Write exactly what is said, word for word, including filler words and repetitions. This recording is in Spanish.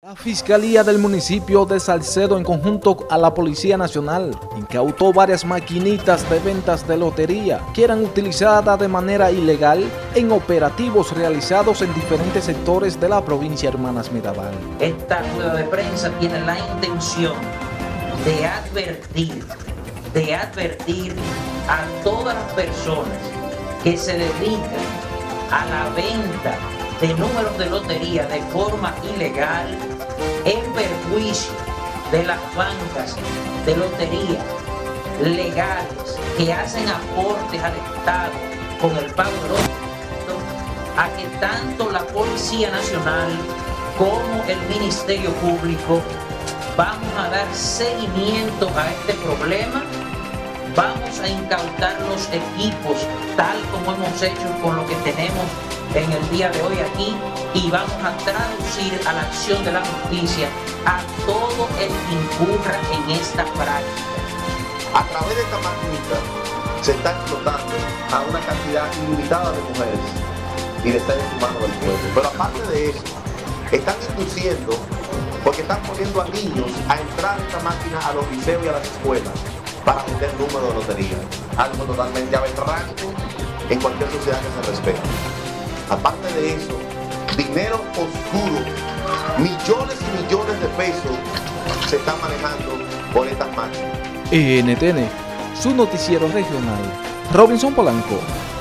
La Fiscalía del municipio de Salcedo, en conjunto a la Policía Nacional, incautó varias maquinitas de ventas de lotería que eran utilizadas de manera ilegal en operativos realizados en diferentes sectores de la provincia Hermanas Mirabal. Esta rueda de prensa tiene la intención de advertir, de advertir a todas las personas que se dedican a la venta de números de lotería de forma ilegal en perjuicio de las bancas de lotería legales que hacen aportes al Estado con el pago de los impuestos, a que tanto la Policía Nacional como el Ministerio Público vamos a dar seguimiento a este problema. Vamos a incautar los equipos tal como hemos hecho con lo que tenemos en el día de hoy aquí, y vamos a traducir a la acción de la justicia a todo el que incurra en esta práctica. A través de esta maquinita se está explotando a una cantidad ilimitada de mujeres y de seres humanos del pueblo. Pero aparte de eso, están induciendo, porque están poniendo a niños a entrar en esta máquina a los liceos y a las escuelas para vender números de lotería. Algo totalmente aberrante en cualquier sociedad que se respete. Aparte de eso, dinero oscuro, millones y millones de pesos se están manejando por estas máquinas. E N T N, su noticiero regional, Robinson Polanco.